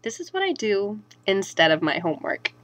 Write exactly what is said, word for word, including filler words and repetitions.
this is what I do instead of my homework.